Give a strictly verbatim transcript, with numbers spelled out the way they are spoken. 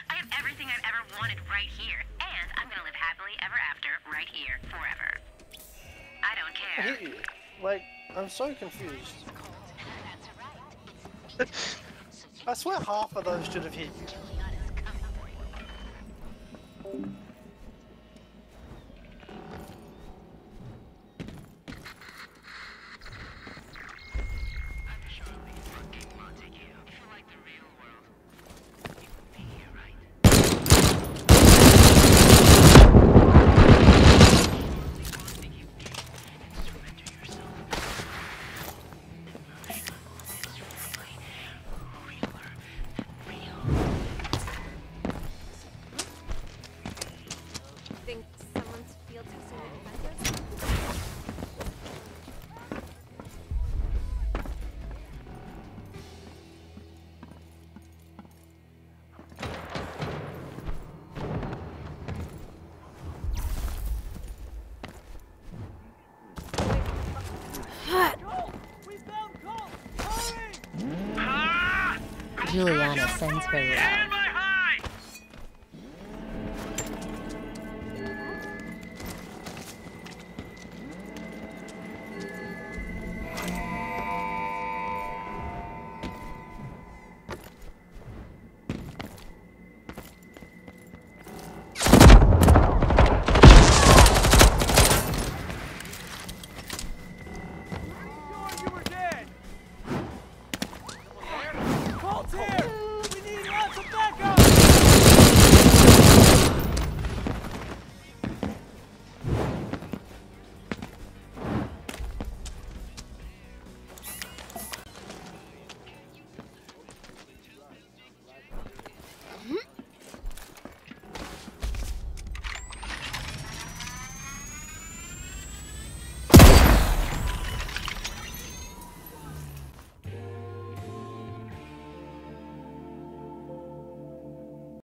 I have everything I've ever wanted right here, and I'm gonna live happily ever after right here forever. I don't I care. hit you. Like, I'm so confused. I swear half of those should have hit you. Think someone's field testing the defenses? Juliana sends her love.